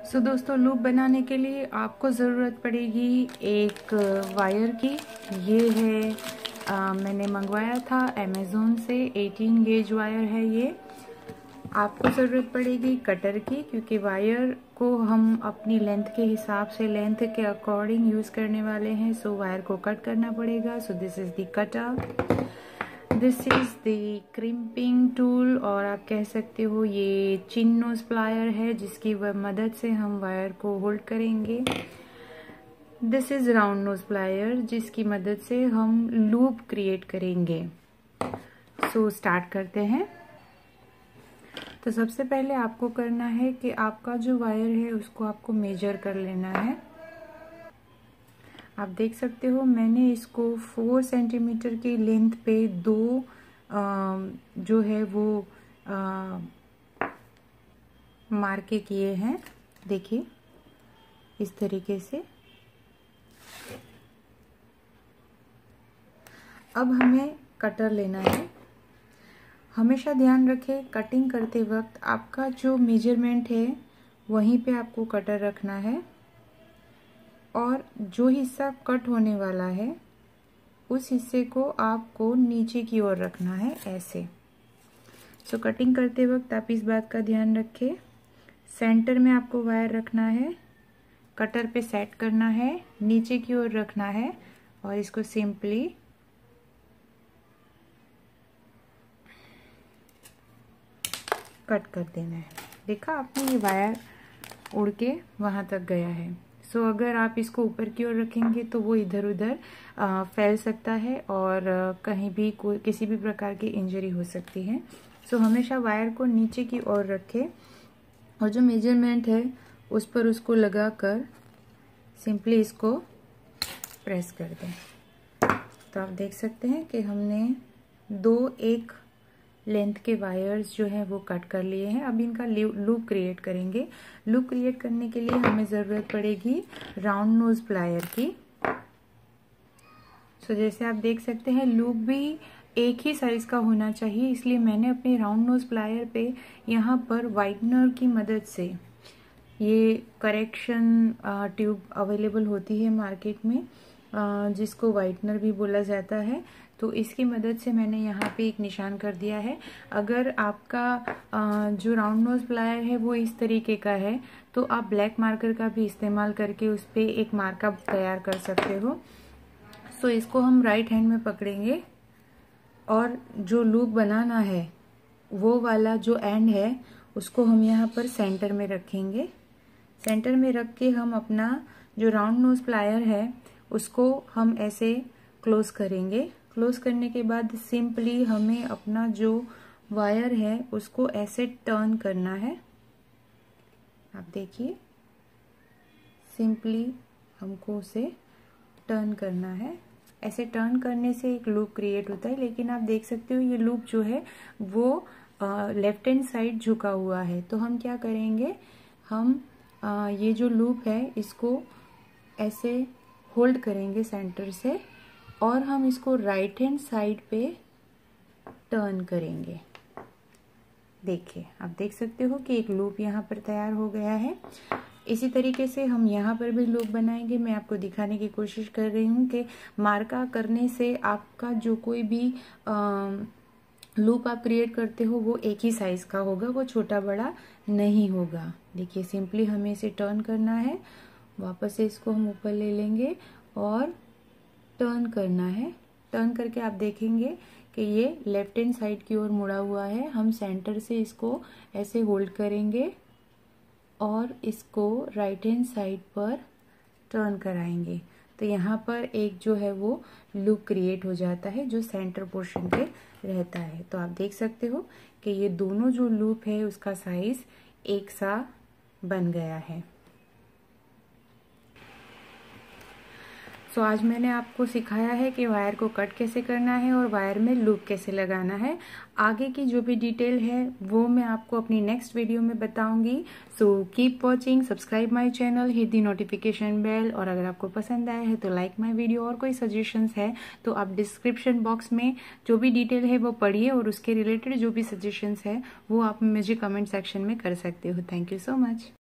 दोस्तों लूप बनाने के लिए आपको ज़रूरत पड़ेगी एक वायर की। ये है मैंने मंगवाया था अमेज़ोन से, 18 गेज वायर है ये। आपको ज़रूरत पड़ेगी कटर की, क्योंकि वायर को हम अपनी लेंथ के हिसाब से, लेंथ के अकॉर्डिंग यूज़ करने वाले हैं। सो वायर को कट करना पड़ेगा। So this is the cutter, this is the crimping tool, और आप कह सकते हो ये चिन नोज प्लायर है जिसकी मदद से हम वायर को होल्ड करेंगे। This is round nose plier जिसकी मदद से हम लूप क्रिएट करेंगे। सो स्टार्ट करते हैं। तो सबसे पहले आपको करना है कि आपका जो वायर है उसको आपको मेजर कर लेना है। आप देख सकते हो मैंने इसको 4 सेंटीमीटर की लेंथ पे दो जो है वो मार्के किए हैं। देखिए इस तरीके से। अब हमें कटर लेना है। हमेशा ध्यान रखें कटिंग करते वक्त आपका जो मेजरमेंट है वहीं पे आपको कटर रखना है, और जो हिस्सा कट होने वाला है उस हिस्से को आपको नीचे की ओर रखना है, ऐसे। सो कटिंग करते वक्त आप इस बात का ध्यान रखें। सेंटर में आपको वायर रखना है, कटर पे सेट करना है, नीचे की ओर रखना है और इसको सिंपली कट कर देना है। देखा आपने, ये वायर उड़ के वहां तक गया है। सो अगर आप इसको ऊपर की ओर रखेंगे तो वो इधर उधर फैल सकता है और कहीं भी किसी भी प्रकार की इंजरी हो सकती है। सो हमेशा वायर को नीचे की ओर रखें और जो मेजरमेंट है उस पर उसको लगाकर सिंपली इसको प्रेस कर दें। तो आप देख सकते हैं कि हमने एक लेंथ के वायर्स जो है वो कट कर लिए हैं। अब इनका लूप क्रिएट करेंगे। लूप क्रिएट करने के लिए हमें ज़रूरत पड़ेगी राउंड नोज प्लायर की। सो जैसे आप देख सकते हैं लूप भी एक ही साइज का होना चाहिए, इसलिए मैंने अपने राउंड नोज प्लायर पे यहाँ पर वाइटनर की मदद से, ये करेक्शन ट्यूब अवेलेबल होती है मार्केट में जिसको वाइटनर भी बोला जाता है, तो इसकी मदद से मैंने यहाँ पे एक निशान कर दिया है। अगर आपका जो राउंड नोज प्लायर है वो इस तरीके का है तो आप ब्लैक मार्कर का भी इस्तेमाल करके उस पर एक मार्का तैयार कर सकते हो। सो इसको हम राइट हैंड में पकड़ेंगे और जो लूप बनाना है वो वाला जो एंड है उसको हम यहाँ पर सेंटर में रखेंगे। सेंटर में रख के हम अपना जो राउंड नोज प्लायर है उसको हम ऐसे क्लोज करेंगे। क्लोज करने के बाद सिंपली हमें अपना जो वायर है उसको ऐसे टर्न करना है। आप देखिए सिंपली हमको उसे टर्न करना है। ऐसे टर्न करने से एक लूप क्रिएट होता है, लेकिन आप देख सकते हो ये लूप जो है वो लेफ्ट हैंड साइड झुका हुआ है। तो हम क्या करेंगे, हम ये जो लूप है इसको ऐसे होल्ड करेंगे सेंटर से और हम इसको राइट हैंड साइड पे टर्न करेंगे। देखिए आप देख सकते हो कि एक लूप यहाँ पर तैयार हो गया है। इसी तरीके से हम यहाँ पर भी लूप बनाएंगे। मैं आपको दिखाने की कोशिश कर रही हूँ कि मार्का करने से आपका जो कोई भी लूप आप क्रिएट करते हो वो एक ही साइज का होगा, वो छोटा बड़ा नहीं होगा। देखिए सिंपली हमें इसे टर्न करना है, वापस से इसको हम ऊपर ले लेंगे और टर्न करना है। टर्न करके आप देखेंगे कि ये लेफ्ट हैंड साइड की ओर मुड़ा हुआ है। हम सेंटर से इसको ऐसे होल्ड करेंगे और इसको राइट हैंड साइड पर टर्न कराएंगे। तो यहाँ पर एक जो है वो लूप क्रिएट हो जाता है जो सेंटर पोर्शन पे रहता है। तो आप देख सकते हो कि ये दोनों जो लूप है उसका साइज एक सा बन गया है। सो आज मैंने आपको सिखाया है कि वायर को कट कैसे करना है और वायर में लूप कैसे लगाना है। आगे की जो भी डिटेल है वो मैं आपको अपनी नेक्स्ट वीडियो में बताऊंगी। So keep watching, subscribe my channel, hit the notification bell, और अगर आपको पसंद आया है तो लाइक माय वीडियो। और कोई सजेशंस है तो आप डिस्क्रिप्शन बॉक्स में जो भी डिटेल है वो पढ़िए और उसके रिलेटेड जो भी सजेशंस है वो आप मुझे कमेंट सेक्शन में कर सकते हो। Thank you so much.